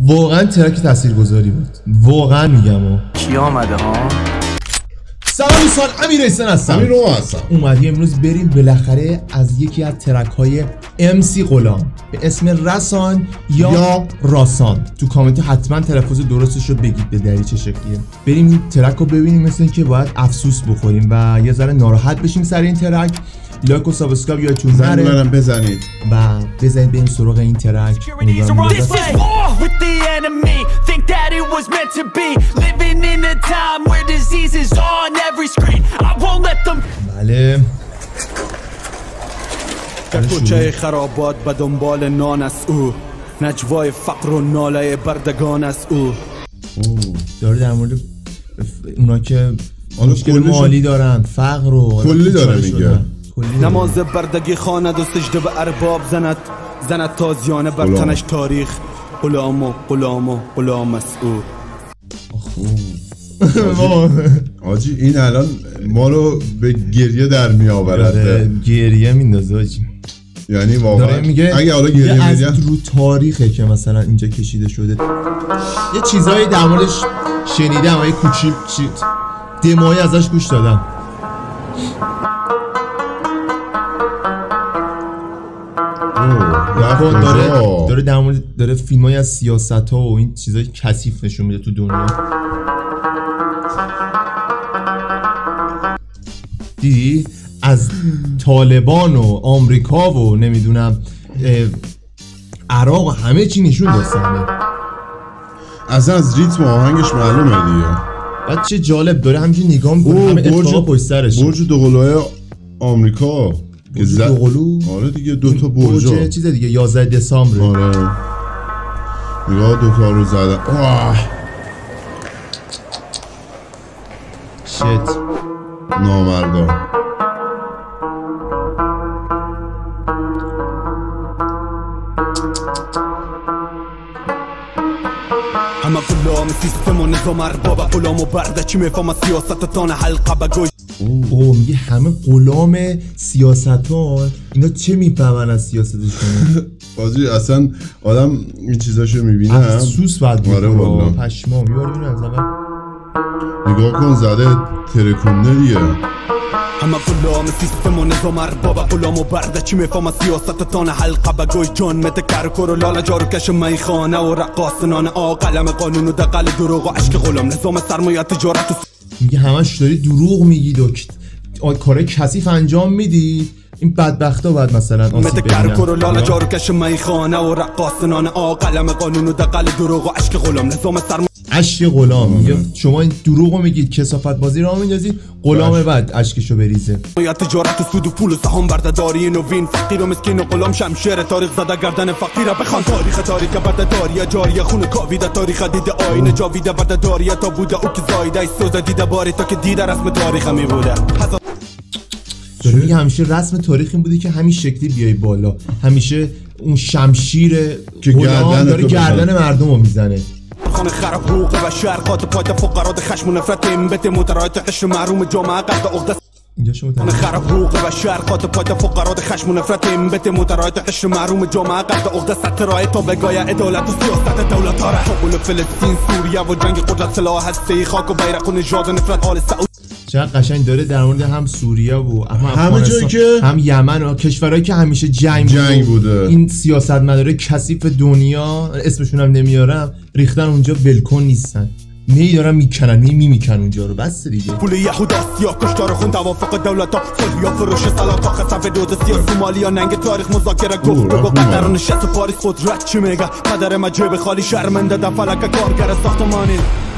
واقعا ترک تاثیرگذاری بود، واقعا میگم. کی آمده ها؟ سلام دوستان، امیر حسین هستم. امیر رو هستم. اومدیم امروز بریم بالاخره از یکی از ترک های MC غلام به اسم رسان یا راسان. تو کامنت حتما تلفظ درستش رو بگید به دری چه شکلیه. بریم این ترک رو ببینیم، مثل اینکه باید افسوس بخوریم و یه ذره ناراحت بشیم سر این ترک. لایک و سابسکرایب یادتون نره بزنید و بزنید بریم سراغ این ترک. بله در کوچه خرابات به دنبال نان است او، نجوای فقر و ناله بردگان است او. داره در مورد اونا که مشکل مالی دارن، فقر و کلی داره میگه. نماز بردگی خواند و سجده به ارباب زند تازیانه بر تنش تاریخ. غلام است او. آجی این الان ما رو به گریه در می آورد. گریه میندازه آجی. یعنی واقعا میگه اگه حالا گریه از رو تاریخه که مثلا اینجا کشیده شده. یه چیزایی در موردش شنیدم، یه کوچیک دمایی ازش گوش دادم. داره در مورد داره فیلمای از سیاست ها و این چیزای کثیف نشون میده تو دنیا. دیدی از طالبان و آمریکا و نمیدونم عراق و همه چی نشون داستانه. اصلا از ریتم آهنگش معلومه دیگه. بعد چه جالب داره همینجوری نگاه میکنه، همه اتفاقا پشت سرش. برج دوقلوهای آمریکا. برج دوقلو؟ آره دیگه، دوتا برج چیز دیگه 11 دسامبر. آره نگاه دوتا رو زدن. شت نامردا. همه غلام سیستم و نظام ارباب، غلام و برده چی میفهم سیاستتان حلقه بگوی. میگه همه غلام سیاستان، اینا چه میفهمن از سیاستشون؟ بازی اصلا آدم این چیزاشو میبینه افسوس بعد میکنه. پشمام میباره بینه از اول. نگاه کن زده ترکونده دیگه. همه غلام سیستم و نظام ارباب، غلام و برده چی میفهم سیاستتان حلقه بگوی. جان مت کرکر و لاله جارو کش میخانه و رقاصنان قلم قانون و دقل دروغ و عشق غلام، نظام سرمایه تجارت. میگه همش داری دروغ میگید و کارهای کثیف انجام میدید. این بدبختا باید مثلا آسیب ببینن. کرکر و لاله جارو کش میخانه و رقاصنان قلم قانون و دقل دروغ و عشق غلام، نظام سرمایه. عشق غلام میگه شما این دروغو میگید، کثافت بازی راه میندازید، غلام بعد اشکشو بریزه. یا تجارت و سود و پول و سهام بردهداری نوین، فقیر و مسکین و غلام شمشیر تاریخ زده گردن فقیر. بخوان تاریخ بردهداری جاری خون کاویده، تاریخ دیده آینه جاویده بردهداری تا بوده او که زایده سوزه دیده باری تا که دیده رسم تاریخ می بوده. داره میگه همیشه رسم تاریخ این بوده که همین شکلی بیای بالا، همیشه اون شمشیر که داره گردن مردم رو میزنه. خانه خراب حقوق و شرقات پایت فقرات خشم و نفرت امبت مترایت قشر محروم جامعه قرد عقده. اینجا شما خانه خراب حقوق و شرقات پایت فقرات خشم و نفرت امبت مترایت قشر محروم جامعه قرد عقده. سترای تا بگای عدالت و سیاست دولت ها قبول فلسطین سوریه و جنگ قدرت سلاح هسته خاک و بیرق و نژاد نفرت آل سعود. چقدر قشنگ داره در مورد هم سوریه و همه جایی که هم یمن و کشورهایی که همیشه جنگ بوده. این سیاستمدارای کثیف دنیا اسمشون هم نمیارم ریختن اونجا، ولکن نیستن، دارن میکنن میکنن اونجا رو. بس دیگه پول یهود آسیا کشتار خون توافق دولت‌ها، صلح یا فروش سلاطاق صف دود سیاسی سومالیا، ننگ تاریخ مذاکره گفت بگو قطر و نشست پاریس قدرت چی میگه. پدر من جیب خالی شرمنده در فلک کارگر ساختمانی.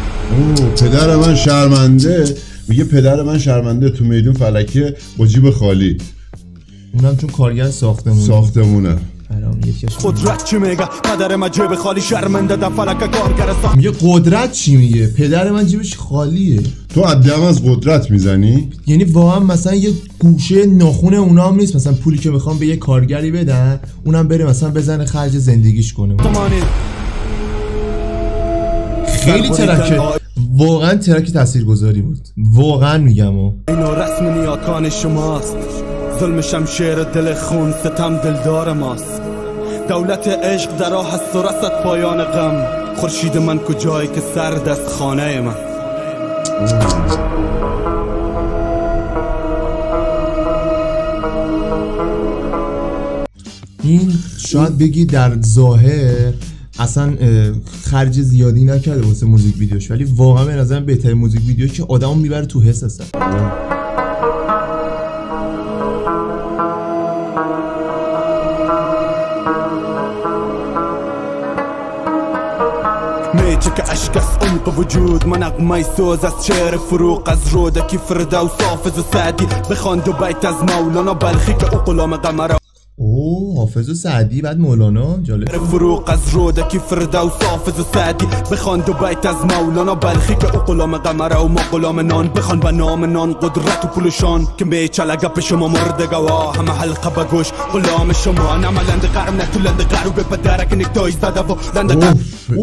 پدر من شرمنده، میگه پدر من شرمنده تو میدون فلکه با جیب خالی. اونم چون کارگر ساختمونه. قدرت چی میگه؟ پدر من جیب خالی شرمنده در فلک کارگر میگه قدرت چی میگه؟ پدر من جیبش خالیه. تو عدم از قدرت میزنی؟ یعنی واقعا مثلا یه گوشه ناخونه اونا هم نیست مثلا پولی که میخوام به یه کارگری بدن اونم بره مثلا بزنه خرج زندگیش کنه. خیلی ترکه، واقعا ترک تاثیرگذاری بود، واقعا میگم. اینو رسم نیاکان شماست، ظلم شمشیر دل خون، ستم دلدار ماست. دولت عشق در راه است و رسد پایان غم. خورشید من کجایی که سرد است خانه من. این شاید بگی در ظاهر اصلا خرج زیادی نکرده واسه موزیک ویدیوش، ولی واقعا به نظرم بهترین موزیک ویدیو که آدمو میبره تو حس هستن. میچه که عشق از عمق وجود، من نغمه سوز از شعر فروغ، از رودکی فردوس حافظ و سعدی، بخوان دو بیت از مولانا بلخی که او غلام قمر. اوه حافظ و سعدی بعد مولانا، جالب. فروغ از رودکی فردوس حافظ و سعدی، بخوان دو بیت از مولانا بلخی که او غلام قمر و ما غلام نان، بخوان به نام نان قدرت و پولشان که میچه لگپ شما مرد گواه، همه حلقه بگوش غلام شما، نمالند غرم نه تو لند غرو به پدرک نکتای زده و لند غرم.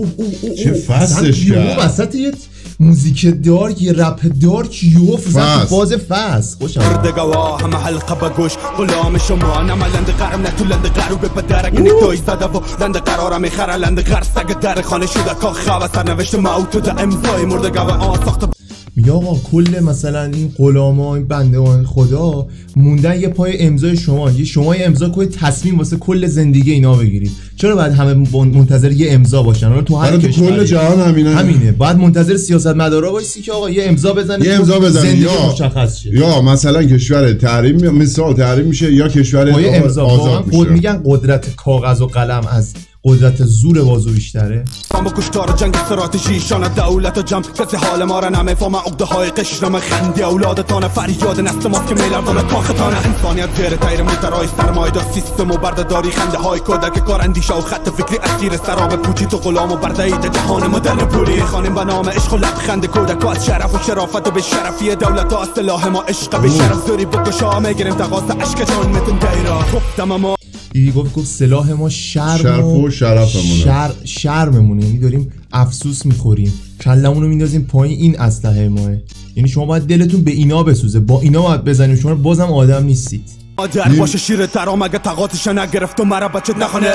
چه فصلش کرد وسط یه موزیک دارک، یه رپ دارک یوف زد باز فصل خوشم مرد گواه، همه حلقه بگوش غلام شما، نمالند غرم نه تو لند غرو به پدرک نکتای زده و لند قرارم میخره لند غر سگ در خانه شده که خواه سرنوشت موت و ده امضای مرد گواه آساخت. میگه آقا کل مثلا این غلاما این بندگان خدا موندن یه پای امضای شما، یه شما یه امضا کنید تصمیم واسه کل زندگی اینا بگیرید. چرا باید همه منتظر یه امضا باشن؟ تو هر کشوری کل جهان همینه. باید منتظر سیاستمدارا باشی که آقا یه امضا بزنید، یه امضا بزنید مشخص شه. یا مثلا کشور تحریم مثال تحریم میشه یا کشور آزاد میشه. میگن قدرت کاغذ و قلم از قدرت زور بازو بیشتره. با کشتار جنگ استراتژی شان دولت و جمع کسی حال ما را نمیفهم، عقده های قشرم خندی اولادتان فریاد نسل ماست که میلر دام کاختان انسانیت زیر تیر مترای سرمایدار سیستم و بردهداری خنده های کودک کار اندیشه و خط فکری اسیر سراب پوچی تو غلام و بردهید جهان مدرن پولی خانم به نام عشق و لبخند کودک از شرف و شرافت و به شرفی دولت و اصطلاح ما عشق به شرف زوری بکشا میگیریم تقاص عشق جان متن دیرا گفتم اما دیدی گفت سلاح ما شرم و شرفمونه، شرممونه، یعنی داریم افسوس میخوریم، کلمون رو میندازیم پایین، این اسلحه ماه. یعنی شما باید دلتون به اینا بسوزه، با اینا باید بزنید، شما بازم آدم نیستید. در باشه شیر ترام اگه تقاطش نگرفت و مرا بچت نخونه.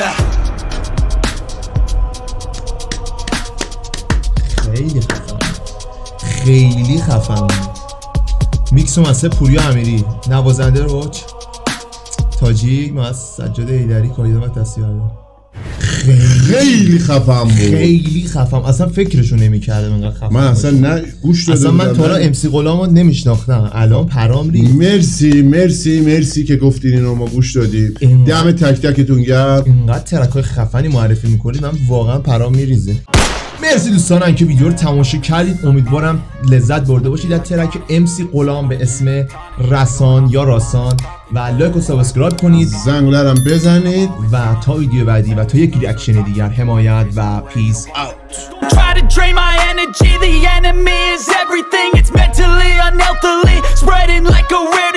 خیلی خفن میکس و مسه پوریا امیری، نوازنده روچ تاجیک، من از سجاد ایدری کاریدم و تصویر دارم. خیلی خفن بود، خیلی خفن. اصلا فکرشو نمی‌کردم اینقدر خفن. من اصلا نه گوش داده بودم. اصلا من تا حالا ام سی غلامو نمیشناختم، الان پرام ریخت. مرسی که گفتین اینو ما گوش دادیم. دم تک تکتون گرم. اینقدر ترکای خفنی معرفی می‌کنید، من واقعا پرام میریزه. مرسی دوستانم که ویدیو رو تماشا کردید، امیدوارم لذت برده باشید از ترک ام سی غلام به اسم رسان یا راسان و لایک و سابسکرایب کنید، زنگوله رو بزنید و تا ویدیو بعدی و تا یک ریاکشن دیگر حمایت و پیس اوت. Try to drain my energy, the enemy is everything. It's mentally, unhealthily, spreading like a rare